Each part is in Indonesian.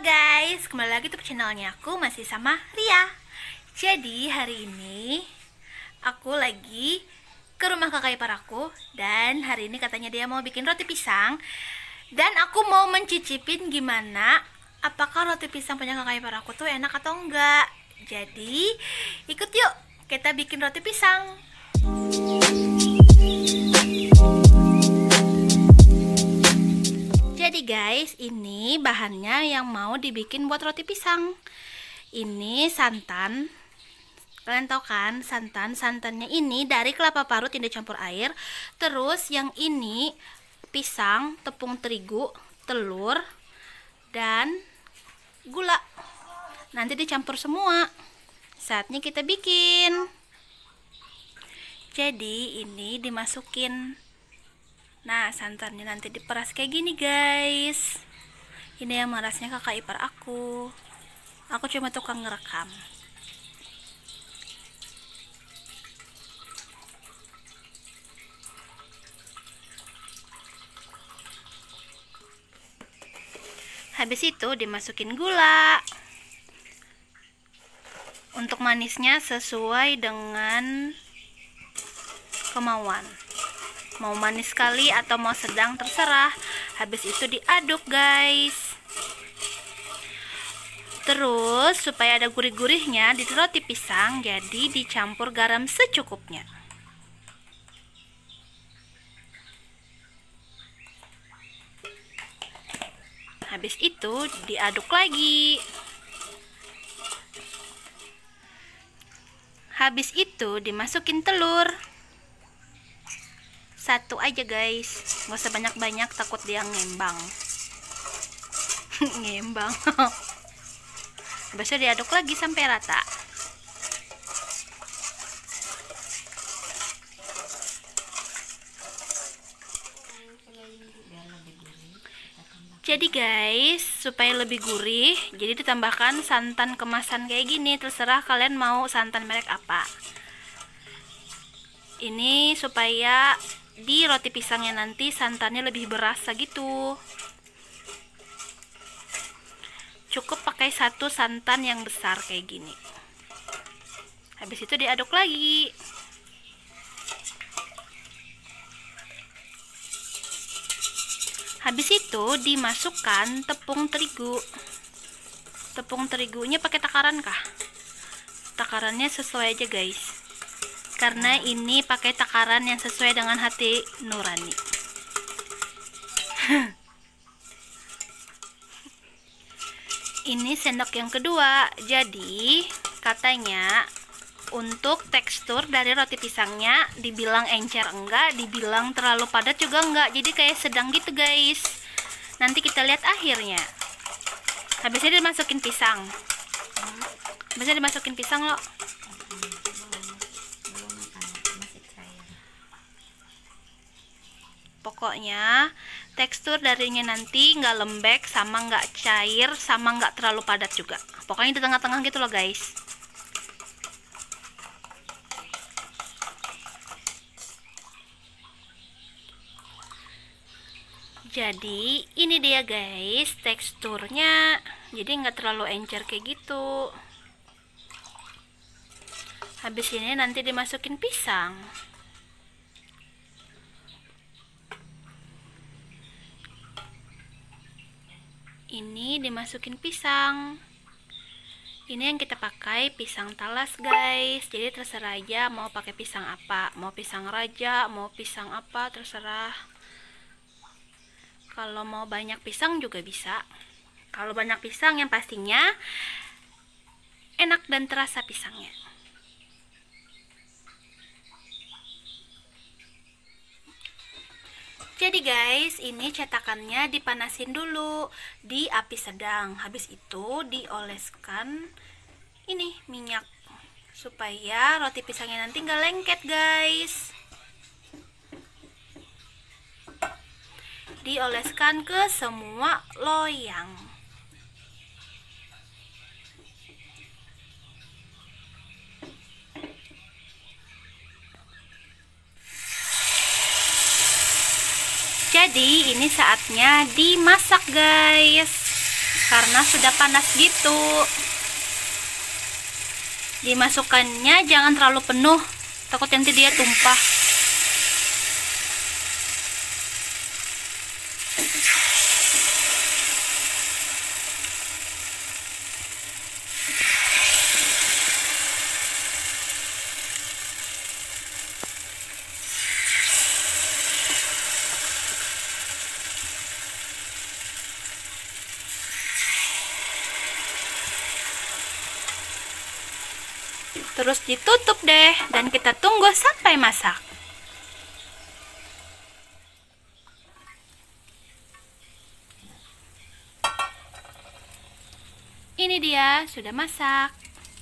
guys, kembali lagi tuh channelnya aku masih sama Ria. Jadi hari ini aku lagi ke rumah kakak ipar aku. Dan hari ini katanya dia mau bikin roti pisang. Dan aku mau mencicipin gimana, apakah roti pisang punya kakak ipar aku tuh enak atau enggak. Jadi ikut yuk, kita bikin roti pisang. Jadi guys, ini bahannya yang mau dibikin buat roti pisang. Ini santan. Kalian tahu kan, santannya ini dari kelapa parut yang dicampur air. Terus yang ini pisang, tepung terigu, telur, dan gula. Nanti dicampur semua. Saatnya kita bikin. Jadi ini dimasukin. Nah, santannya nanti diperas kayak gini guys. Ini yang merasnya kakak ipar aku. Aku cuma tukang ngerekam. Habis itu dimasukin gula. Untuk manisnya sesuai dengan kemauan. Mau manis sekali atau mau sedang terserah. Habis itu diaduk guys. Terus supaya ada gurih-gurihnya di roti pisang, jadi dicampur garam secukupnya. Habis itu diaduk lagi. Habis itu dimasukin telur. Satu aja guys, nggak usah banyak-banyak, takut dia ngembang. Ngembang. Habis itu diaduk lagi sampai rata. Jadi guys, supaya lebih gurih, jadi ditambahkan santan kemasan kayak gini. Terserah kalian mau santan merek apa. Ini supaya di roti pisangnya nanti santannya lebih berasa gitu. Cukup pakai satu santan yang besar kayak gini. Habis itu diaduk lagi. Habis itu dimasukkan tepung terigu. Tepung terigunya pakai takaran kah? Takarannya sesuai aja guys. Karena ini pakai takaran yang sesuai dengan hati nurani. Ini sendok yang kedua. Jadi katanya untuk tekstur dari roti pisangnya dibilang encer enggak, dibilang terlalu padat juga enggak. Jadi kayak sedang gitu guys. Nanti kita lihat akhirnya. Habisnya dimasukin pisang. Habisnya dimasukin pisang loh. Pokoknya tekstur darinya nanti nggak lembek, sama nggak cair, sama nggak terlalu padat juga. Pokoknya di tengah-tengah gitu loh guys. Jadi ini dia guys teksturnya. Jadi nggak terlalu encer kayak gitu. Habis ini nanti dimasukin pisang. Ini dimasukin pisang. Ini yang kita pakai pisang talas guys. Jadi terserah aja mau pakai pisang apa. Mau pisang raja, mau pisang apa, terserah. Kalau mau banyak pisang juga bisa. Kalau banyak pisang yang pastinya enak dan terasa pisangnya. Jadi guys, ini cetakannya dipanasin dulu di api sedang. Habis itu dioleskan ini minyak supaya roti pisangnya nanti nggak lengket guys. Dioleskan ke semua loyang. Jadi ini saatnya dimasak guys. karena sudah panas gitu. Dimasukkannya jangan terlalu penuh, takut nanti dia tumpah. Terus ditutup deh dan kita tunggu sampai masak. Ini dia sudah masak.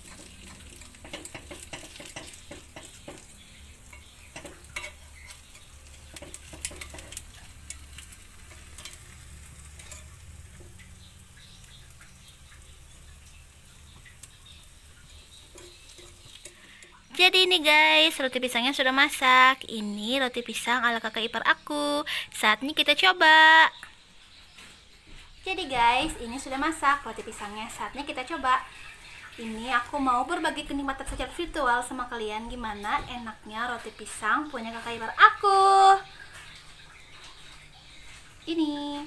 Jadi ini guys, roti pisangnya sudah masak. Ini roti pisang ala kakak ipar aku. Saatnya kita coba. Jadi guys, ini sudah masak roti pisangnya. Saatnya kita coba. Ini aku mau berbagi kenikmatan secara virtual sama kalian. Gimana enaknya roti pisang punya kakak ipar aku. Ini.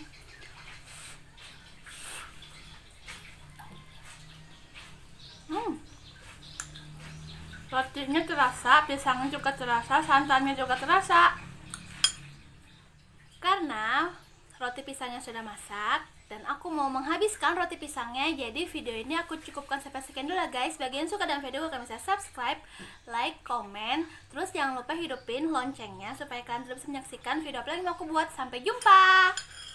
Rotinya terasa, pisangnya juga terasa, santannya juga terasa. Karena roti pisangnya sudah masak dan aku mau menghabiskan roti pisangnya, jadi video ini aku cukupkan sampai sekian dulu guys. Bagi yang suka dengan video kalian bisa subscribe, like, komen, terus jangan lupa hidupin loncengnya supaya kalian terus menyaksikan video apa lagi yang aku buat. Sampai jumpa.